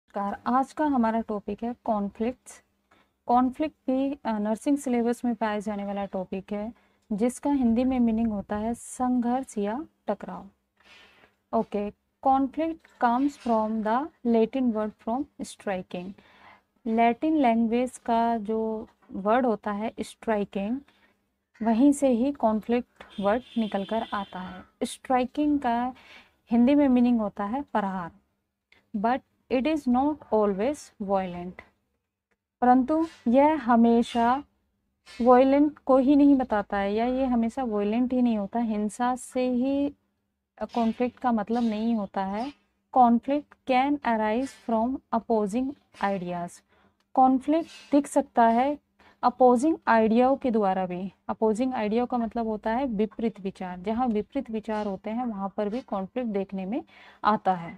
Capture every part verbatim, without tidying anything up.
Car आज का हमारा टॉपिक है कॉन्फ्लिक्ट्स। कॉन्फ्लिक्ट भी नर्सिंग सिलेबस में पाया जाने वाला टॉपिक है, जिसका हिंदी में मीनिंग होता है संघर्ष या टकराव। Okay, conflict comes from the Latin word from striking. Latin language का जो वर्ड होता है स्ट्राइकिंग, वहीं से ही कॉन्फ्लिक्ट वर्ड निकल कर आता है। स्ट्राइकिंग का हिंदी में मीनिंग होता है प्रहार, but it is not always violent. परंतु यह हमेशा वायलेंट को ही नहीं बताता है, या ये हमेशा वायलेंट ही नहीं होता। हिंसा से ही कॉन्फ्लिक्ट का मतलब नहीं होता है। Conflict can arise from opposing ideas. Conflict दिख सकता है अपोजिंग आइडियाओं के द्वारा भी। अपोजिंग आइडिया का मतलब होता है विपरीत विचार। जहाँ विपरीत विचार होते हैं वहाँ पर भी कॉन्फ्लिक्ट देखने में आता है।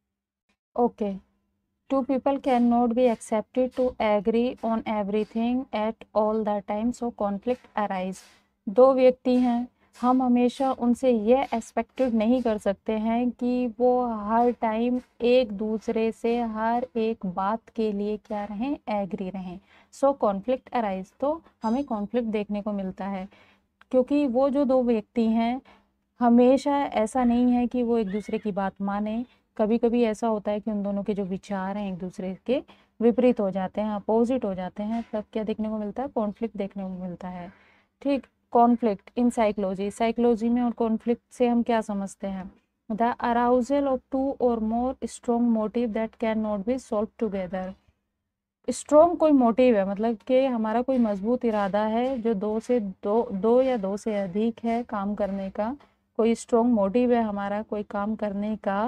Okay, two people cannot be accepted to agree on everything at all the time, so conflict arise। दो व्यक्ति हैं, हम हमेशा उनसे यह एक्सपेक्टेड नहीं कर सकते हैं कि वो हर टाइम एक दूसरे से हर एक बात के लिए क्या रहें, एग्री रहें। सो कॉन्फ्लिक्ट अराइज, तो हमें कॉन्फ्लिक्ट देखने को मिलता है, क्योंकि वो जो दो व्यक्ति हैं हमेशा ऐसा नहीं है कि वो एक दूसरे की बात माने। कभी कभी ऐसा होता है कि उन दोनों के जो विचार हैं एक दूसरे के विपरीत हो जाते हैं, अपोजिट हो जाते हैं, तब क्या देखने को मिलता है, कॉन्फ्लिक्ट देखने को मिलता है। ठीक, कॉन्फ्लिक्ट इन साइकोलॉजी। साइकोलॉजी में और कॉन्फ्लिक्ट से हम क्या समझते हैं? The arousal of two or more strong motive that can not be solve together. Strong कोई मोटिव है, मतलब कि हमारा कोई मजबूत इरादा है जो दो से दो दो या दो से अधिक है काम करने का। कोई स्ट्रॉन्ग मोटिव है हमारा कोई काम करने का,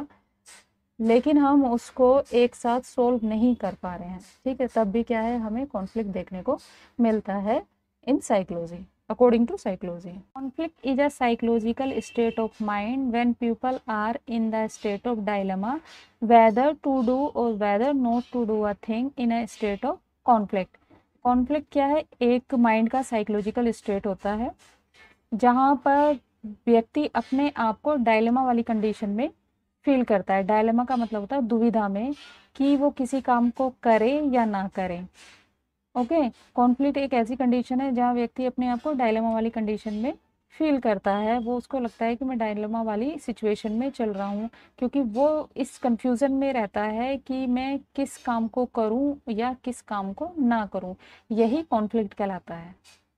लेकिन हम उसको एक साथ सोल्व नहीं कर पा रहे हैं। ठीक है, तब भी क्या है, हमें कॉन्फ्लिक्ट देखने को मिलता है in psychology. According to psychology, conflict is a psychological state of mind when people are in the state of dilemma whether to do or whether not to do a thing in a state of conflict। conflict क्या है? एक mind का psychological state होता है जहाँ पर व्यक्ति अपने आप को डायलेमा वाली कंडीशन में फील करता है। डायलेमा का मतलब होता है दुविधा में, कि वो किसी काम को करे या ना करे। ओके, कॉन्फ्लिक्ट एक ऐसी कंडीशन है जहाँ व्यक्ति अपने आप को डायलेमा वाली कंडीशन में फील करता है। वो उसको लगता है कि मैं डायलेमा वाली सिचुएशन में चल रहा हूँ, क्योंकि वो इस कंफ्यूजन में रहता है कि मैं किस काम को करूँ या किस काम को ना करूँ। यही कॉन्फ्लिक्ट कहलाता है।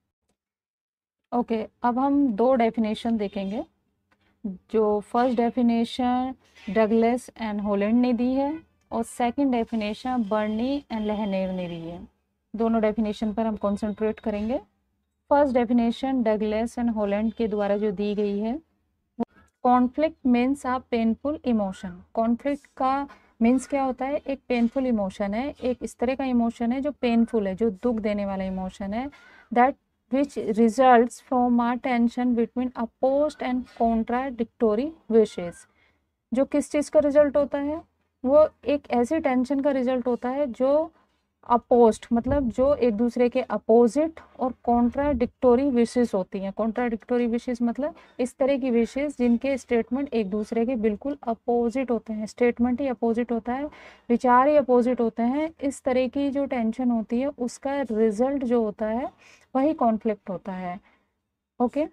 ओके, अब हम दो डेफिनेशन देखेंगे। जो first definition Douglas and Holland ने दी है, और second definition Burney and Lehner ने दी है। दोनों डेफिनेशन पर हम कंसंट्रेट करेंगे। First definition Douglas and Holland के द्वारा जो दी गई है, conflict means a painful emotion. Conflict का मीन्स क्या होता है? एक पेनफुल इमोशन है, एक इस तरह का इमोशन है जो पेनफुल है, जो दुख देने वाला इमोशन है। That which results from a tension between opposed and contradictory wishes। जो किस चीज़ का रिजल्ट होता है? वो एक ऐसी टेंशन का रिजल्ट होता है जो अपोस्ट, मतलब जो एक दूसरे के अपोजिट और कॉन्ट्राडिक्टोरी विशेष होती हैं। कॉन्ट्राडिक्टोरी विशेष मतलब इस तरह की विशेष जिनके स्टेटमेंट एक दूसरे के बिल्कुल अपोजिट होते हैं। स्टेटमेंट ही अपोजिट होता है, विचार ही अपोजिट होते हैं। इस तरह की जो टेंशन होती है उसका रिजल्ट जो होता है वही कॉन्फ्लिक्ट होता है। ओके,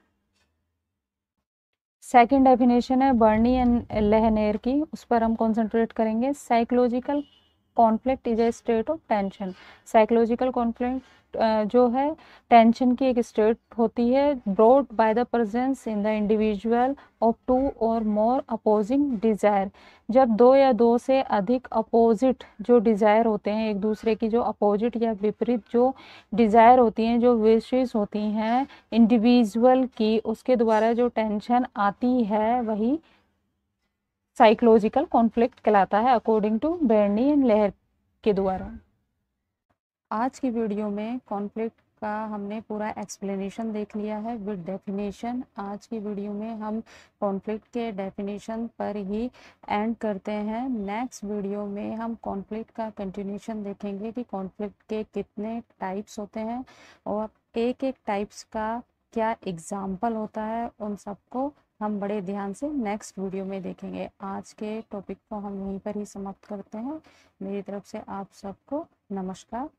सेकंड डेफिनेशन है बर्नी एंड लेहनेर की, उस पर हम कंसंट्रेट करेंगे। Psychological conflict is a state of tension. Psychological conflict जो है टेंशन की एक स्टेट होती है, brought by the presence in the individual of two or more opposing Dzire. जब दो या दो से अधिक अपोजिट जो डिजायर होते हैं, एक दूसरे की जो अपोजिट या विपरीत जो डिजायर होती हैं, जो विशेष होती हैं इंडिविजुअल की, उसके द्वारा जो टेंशन आती है वही साइकोलॉजिकल कॉन्फ्लिक्ट कहलाता है, अकॉर्डिंग टू बर्नी एंड लेहर के द्वारा। आज की वीडियो में कॉन्फ्लिक्ट का हमने पूरा एक्सप्लेनेशन देख लिया है विद डेफिनेशन। आज की वीडियो में हम कॉन्फ्लिक्ट के डेफिनेशन पर ही एंड करते हैं। नेक्स्ट वीडियो में हम कॉन्फ्लिक्ट का कंटिन्यूशन देखेंगे कि कॉन्फ्लिक्ट के कितने टाइप्स होते हैं और एक एक टाइप्स का क्या एग्जाम्पल होता है, उन सबको हम बड़े ध्यान से नेक्स्ट वीडियो में देखेंगे। आज के टॉपिक को हम यहीं पर ही समाप्त करते हैं। मेरी तरफ से आप सबको नमस्कार।